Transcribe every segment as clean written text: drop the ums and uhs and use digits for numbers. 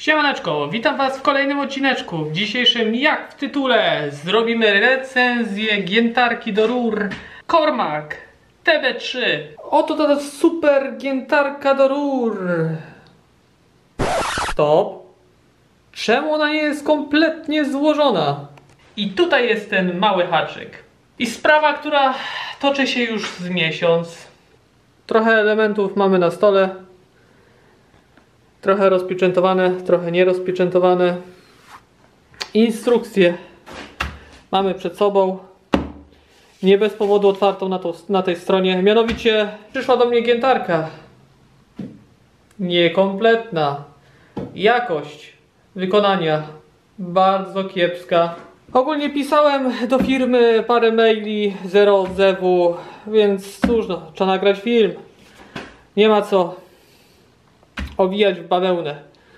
Siemaneczko, witam was w kolejnym odcineczku. W dzisiejszym, jak w tytule, zrobimy recenzję giętarki do rur Cormac TB3. Oto ta super giętarka do rur. Stop. Czemu ona nie jest kompletnie złożona? I tutaj jest ten mały haczyk. I sprawa, która toczy się już z miesiąc. Trochę elementów mamy na stole. Trochę rozpieczętowane, trochę nierozpieczętowane. Instrukcję mamy przed sobą. Nie bez powodu otwartą na tej stronie. Mianowicie przyszła do mnie giętarka. Niekompletna. Jakość wykonania bardzo kiepska. Ogólnie pisałem do firmy parę maili, zero odzewu, więc cóż, no, trzeba nagrać film. Nie ma co owijać w bawełnę.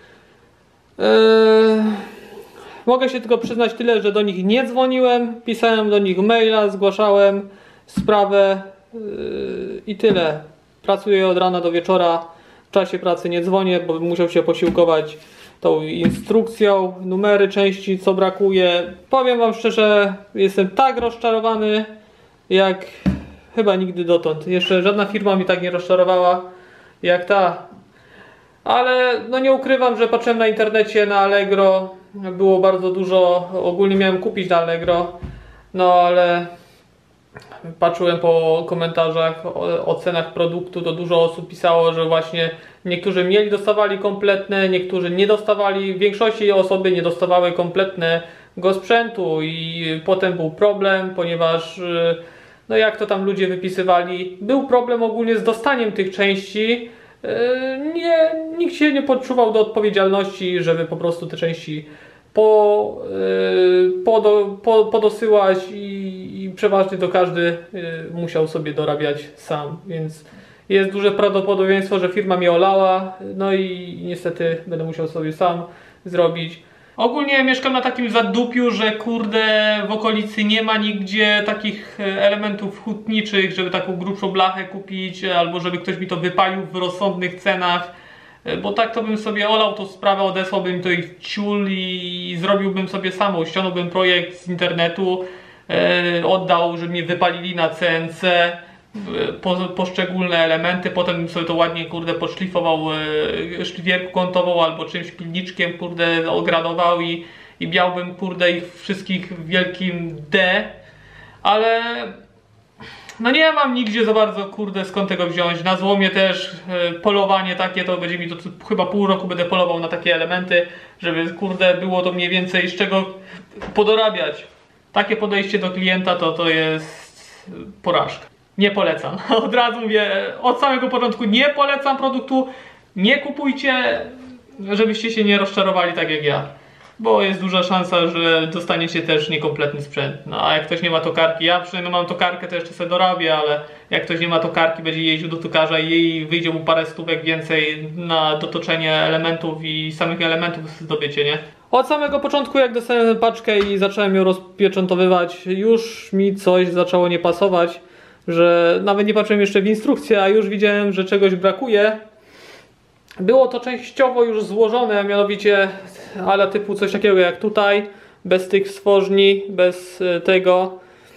Mogę się tylko przyznać tyle, że do nich nie dzwoniłem, pisałem do nich maila, zgłaszałem sprawę i tyle. Pracuję od rana do wieczora, w czasie pracy nie dzwonię, bo musiał się posiłkować tą instrukcją, numery części, co brakuje. Powiem wam szczerze, jestem tak rozczarowany jak chyba nigdy dotąd. Jeszcze żadna firma mi tak nie rozczarowała jak ta. Ale no nie ukrywam, że patrzyłem na internecie, na Allegro, było bardzo dużo, ogólnie miałem kupić na Allegro, no ale patrzyłem po komentarzach o cenach produktu, to dużo osób pisało, że właśnie niektórzy dostawali kompletne, niektórzy nie dostawali, w większości osoby nie dostawały kompletnego sprzętu i potem był problem, ponieważ no jak to tam ludzie wypisywali, był problem ogólnie z dostaniem tych części. Nikt się nie poczuwał do odpowiedzialności, żeby po prostu te części podosyłać i przeważnie to każdy musiał sobie dorabiać sam, więc jest duże prawdopodobieństwo, że firma mnie olała, no i niestety będę musiał sobie sam zrobić. Ogólnie mieszkam na takim zadupiu, że kurde w okolicy nie ma nigdzie takich elementów hutniczych, żeby taką grubszą blachę kupić, albo żeby ktoś mi to wypalił w rozsądnych cenach, bo tak to bym sobie olał tą sprawę, odesłałbym to ich w ciul i zrobiłbym sobie samą, ściągnąłbym projekt z internetu, oddał, żeby mnie wypalili na CNC poszczególne elementy, potem bym sobie to ładnie kurde podszlifował szlifierką kątową albo czymś pilniczkiem kurde ogradował i białbym kurde ich wszystkich w wielkim D, ale no nie mam nigdzie za bardzo kurde skąd tego wziąć. Na złomie też polowanie takie, to będzie mi to chyba pół roku będę polował na takie elementy, żeby kurde było to mniej więcej z czego podorabiać. Takie podejście do klienta to jest porażka. Nie polecam. Od razu mówię, od samego początku nie polecam produktu. Nie kupujcie, żebyście się nie rozczarowali tak jak ja. Bo jest duża szansa, że dostaniecie też niekompletny sprzęt. No a jak ktoś nie ma tokarki, ja przynajmniej mam tokarkę, to jeszcze sobie dorabię, ale jak ktoś nie ma tokarki, będzie jeździł do tokarza i jej wyjdzie mu parę stówek więcej na dotoczenie elementów i samych elementów zdobycie, nie? Od samego początku, jak dostałem paczkę i zacząłem ją rozpieczętowywać, już mi coś zaczęło nie pasować. Że nawet nie patrzyłem jeszcze w instrukcję, a już widziałem, że czegoś brakuje. Było to częściowo już złożone, mianowicie ale typu coś takiego jak tutaj, bez tych stworzni, bez tego.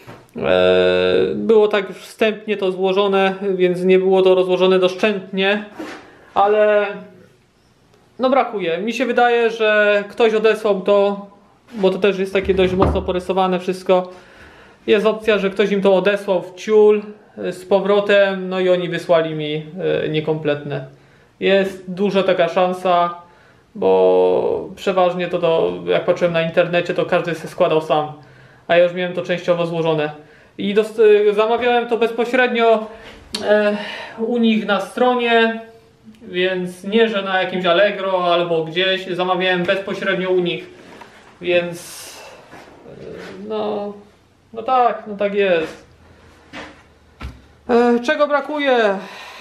Było tak wstępnie to złożone, więc nie było to rozłożone doszczętnie, ale no brakuje. Mi się wydaje, że ktoś odesłał to, bo to też jest takie dość mocno porysowane wszystko. Jest opcja, że ktoś im to odesłał w ciul z powrotem, no i oni wysłali mi niekompletne. Jest duża taka szansa, bo przeważnie to jak patrzyłem na internecie, to każdy się składał sam, a ja już miałem to częściowo złożone. I zamawiałem to bezpośrednio u nich na stronie, więc nie, że na jakimś Allegro albo gdzieś, zamawiałem bezpośrednio u nich, więc no tak jest. Czego brakuje?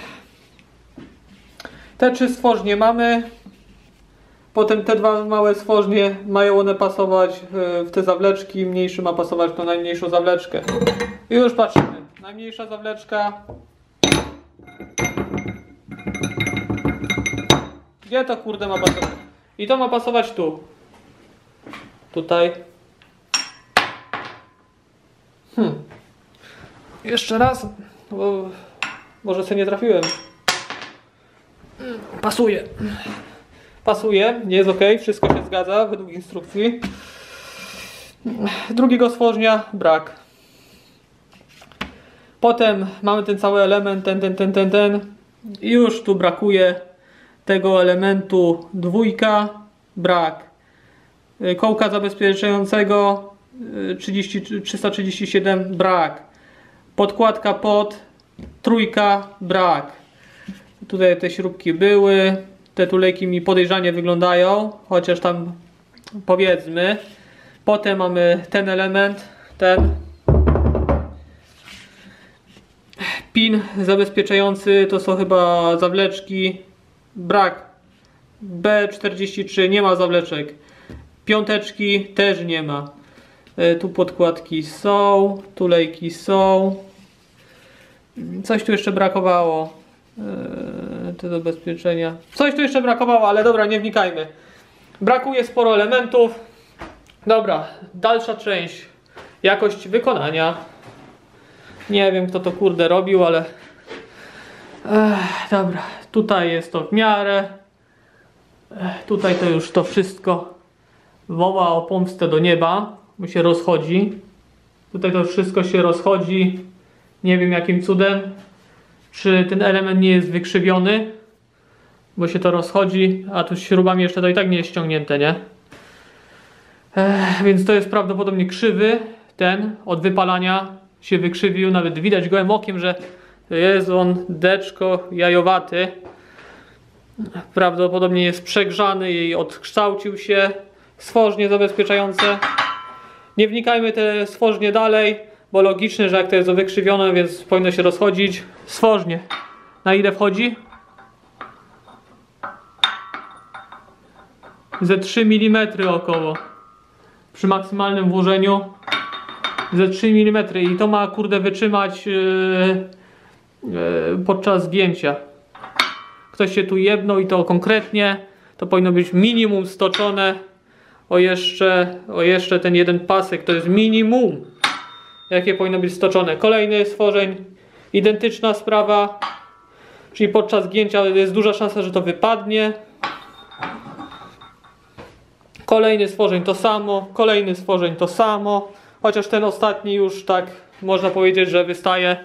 Te 3 stworznie mamy. Potem te 2 małe stworznie mają one pasować w te zawleczki. Mniejszy ma pasować w tą najmniejszą zawleczkę. I już patrzymy. Najmniejsza zawleczka. Gdzie to kurde ma pasować? I to ma pasować tu. Tutaj. Jeszcze raz, bo może sobie nie trafiłem. Pasuje. Pasuje, jest ok, wszystko się zgadza według instrukcji. Drugiego stworzenia brak. Potem mamy ten cały element, ten. I już tu brakuje tego elementu dwójka, brak. Kołka zabezpieczającego 337, brak. Podkładka pod, trójka, brak. Tutaj te śrubki były. Te tulejki mi podejrzanie wyglądają, chociaż tam powiedzmy. Potem mamy ten element, ten pin zabezpieczający, to są chyba zawleczki, brak. B43, nie ma zawleczek. Piąteczki też nie ma. Tu podkładki są, tulejki są. Coś tu jeszcze brakowało. Te zabezpieczenia. Coś tu jeszcze brakowało, ale dobra, nie wnikajmy. Brakuje sporo elementów. Dobra, dalsza część. Jakość wykonania. Nie wiem, kto to kurde robił, ale dobra, tutaj jest to w miarę. Tutaj to już to wszystko woła o pomstę do nieba, bo się rozchodzi. Tutaj to wszystko się rozchodzi. Nie wiem jakim cudem. Czy ten element nie jest wykrzywiony, bo się to rozchodzi, a tu z śrubami jeszcze to i tak nie jest ściągnięte, nie? Więc to jest prawdopodobnie krzywy. Ten od wypalania się wykrzywił. Nawet widać gołym okiem, że jest on deczko jajowaty. Prawdopodobnie jest przegrzany i odkształcił się. Stworzenie zabezpieczające. Nie wnikajmy te stworzenie dalej, bo logiczne, że jak to jest wykrzywione, więc powinno się rozchodzić. Stworzenie. Na ile wchodzi? Ze 3 mm około. Przy maksymalnym włożeniu ze 3 mm i to ma kurde wytrzymać podczas zdjęcia. Ktoś się tu jebnął i to konkretnie. To powinno być minimum stoczone o jeszcze ten jeden pasek. To jest minimum, jakie powinno być stoczone. Kolejny stworzeń, identyczna sprawa. Czyli podczas zdjęcia jest duża szansa, że to wypadnie. Kolejny stworzeń to samo, kolejny stworzeń to samo. Chociaż ten ostatni już tak można powiedzieć, że wystaje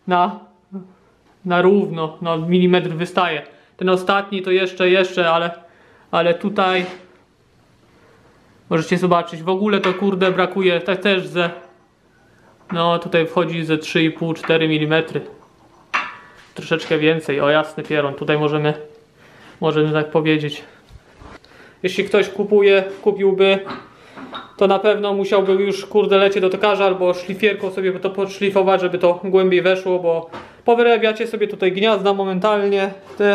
na równo, no milimetr wystaje. Ten ostatni to jeszcze, ale tutaj możecie zobaczyć, w ogóle to kurde brakuje, tak też no tutaj wchodzi ze 3,5-4 mm. Troszeczkę więcej, o jasny pieron, tutaj możemy tak powiedzieć. Jeśli ktoś kupiłby, to na pewno musiałby już kurde lecieć do tokarza albo szlifierką sobie to podszlifować, żeby to głębiej weszło, bo powyrabiacie sobie tutaj gniazda momentalnie,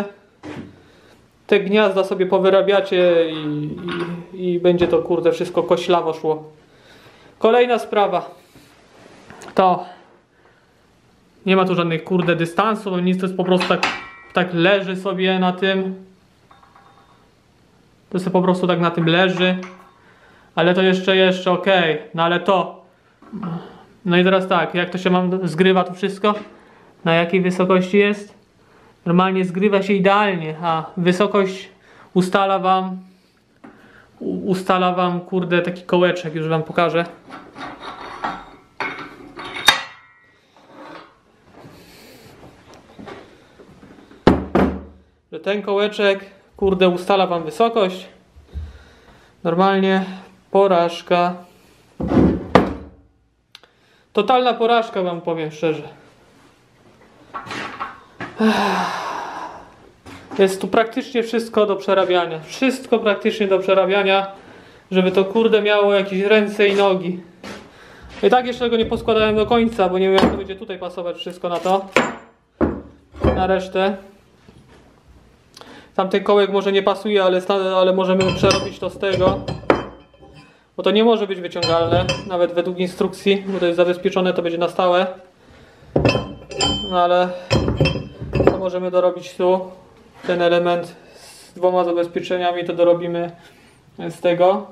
te gniazda sobie powyrabiacie i będzie to kurde wszystko koślawo szło. Kolejna sprawa to nie ma tu żadnych kurde dystansów, nic, to jest po prostu tak leży sobie na tym. To sobie po prostu tak na tym leży. Ale to jeszcze ok. No ale to. No i teraz tak, jak to się zgrywa to wszystko? Na jakiej wysokości jest? Normalnie zgrywa się idealnie, a wysokość ustala wam kurde taki kołeczek, już wam pokażę. Że ten kołeczek kurde ustala wam wysokość. Normalnie porażka. Totalna porażka wam powiem szczerze. Jest tu praktycznie wszystko do przerabiania. Wszystko praktycznie do przerabiania, żeby to kurde miało jakieś ręce i nogi. I tak jeszcze tego nie poskładałem do końca, bo nie wiem jak to będzie tutaj pasować wszystko na to. Na resztę. Tamten kołek może nie pasuje, ale możemy przerobić to z tego. Bo to nie może być wyciągalne, nawet według instrukcji, bo to jest zabezpieczone, to będzie na stałe. No ale to możemy dorobić tu ten element z 2 zabezpieczeniami to dorobimy z tego.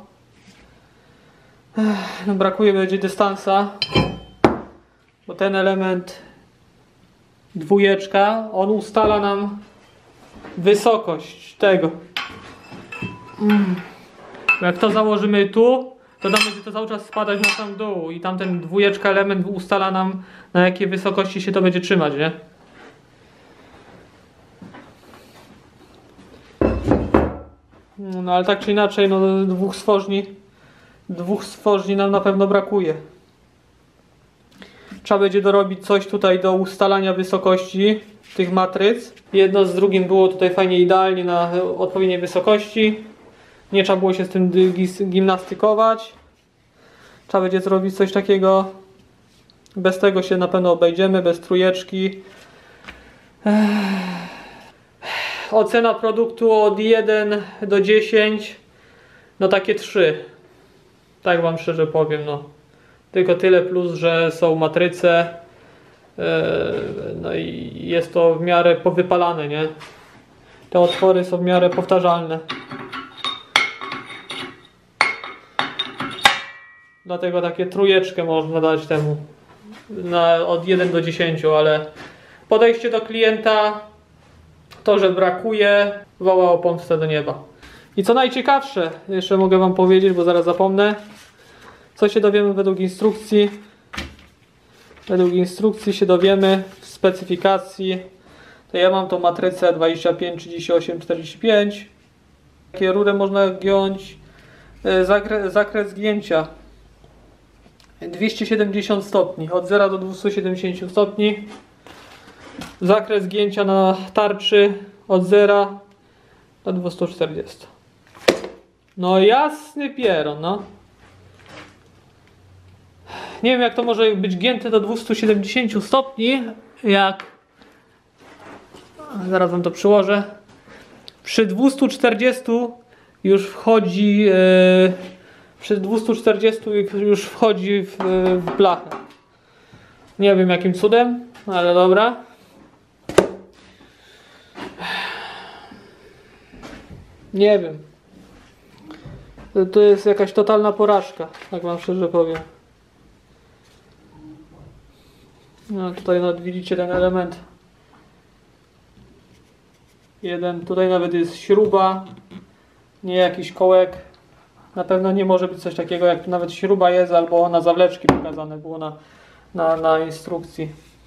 No, brakuje będzie dystansa, bo ten element 2, on ustala nam wysokość tego. Jak to założymy tu, to tam będzie to cały czas spadać na sam dół i tamten 2 element ustala nam, na jakiej wysokości się to będzie trzymać, nie? No ale tak czy inaczej, no dwóch stworzni nam na pewno brakuje. Trzeba będzie dorobić coś tutaj do ustalania wysokości tych matryc. Jedno z drugim było tutaj fajnie idealnie na odpowiedniej wysokości. Nie trzeba było się z tym gimnastykować. Trzeba będzie zrobić coś takiego. Bez tego się na pewno obejdziemy, bez trójeczki. Ocena produktu od 1 do 10, no takie 3. Tak wam szczerze powiem, no. Tylko tyle plus, że są matryce. No i jest to w miarę powypalane, nie? Te otwory są w miarę powtarzalne. Dlatego takie trójeczkę można dać temu. Od 1 do 10, ale podejście do klienta, to, że brakuje, woła o pomstę do nieba. I co najciekawsze, jeszcze mogę wam powiedzieć, bo zaraz zapomnę, co się dowiemy według instrukcji. Według instrukcji się dowiemy w specyfikacji. To ja mam tą matrycę 25, 38, 45. Takie rurę można giąć. Zakres zgięcia 270 stopni, od 0 do 270 stopni. Zakres zgięcia na tarczy od 0 do 240. No jasny pieron, no. Nie wiem, jak to może być gięte do 270 stopni, jak... Zaraz wam to przyłożę. Przy 240 już wchodzi... Przy 240 już wchodzi w blachę. Nie wiem jakim cudem, ale dobra. Nie wiem. To jest jakaś totalna porażka, tak wam szczerze powiem. No tutaj nawet widzicie ten element. Jeden, tutaj nawet jest śruba, nie jakiś kołek. Na pewno nie może być coś takiego, jak tu nawet śruba jest, albo na zawleczki pokazane było na instrukcji.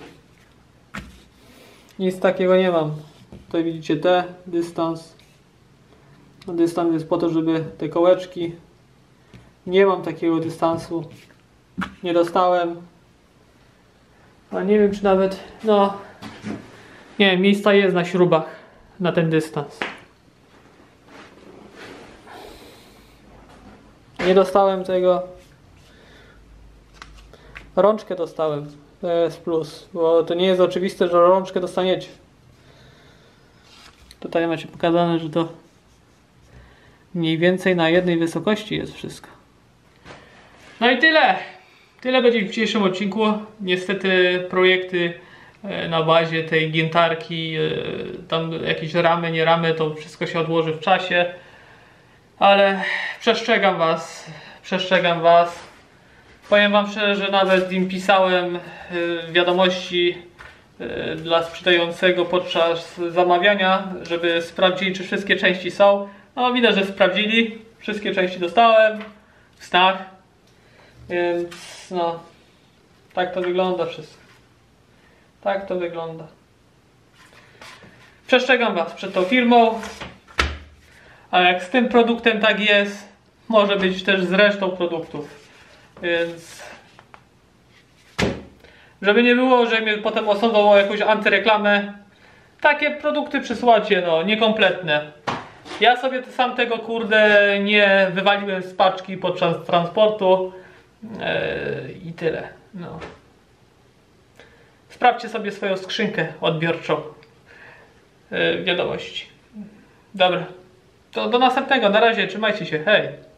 Nic takiego nie mam. Tutaj widzicie dystans. Dystans jest po to, żeby te kołeczki. Nie mam takiego dystansu. Nie dostałem. A nie wiem, czy nawet, no, nie wiem, miejsca jest na śrubach na ten dystans. Nie dostałem tego. Rączkę dostałem. To jest plus, bo to nie jest oczywiste, że rączkę dostaniecie. Tutaj macie pokazane, że to mniej więcej na jednej wysokości jest wszystko. No i tyle. Tyle będzie w dzisiejszym odcinku. Niestety projekty na bazie tej giętarki, tam jakieś ramy, nie ramy, to wszystko się odłoży w czasie. Ale przestrzegam was. Powiem wam szczerze, że nawet im pisałem wiadomości dla sprzedającego podczas zamawiania, żeby sprawdzili, czy wszystkie części są. No widać, że sprawdzili. Wszystkie części dostałem w snach. Więc no, tak to wygląda wszystko. Tak to wygląda. Przestrzegam was przed tą firmą. A jak z tym produktem tak jest, może być też z resztą produktów. Więc żeby nie było, że mnie potem osądzą o jakąś antyreklamę, takie produkty przysyłacie, no, niekompletne. Ja sobie sam tego kurde nie wywaliłem z paczki podczas transportu i tyle. No. Sprawdźcie sobie swoją skrzynkę odbiorczą wiadomości. Dobra. To do następnego. Na razie. Trzymajcie się. Hej.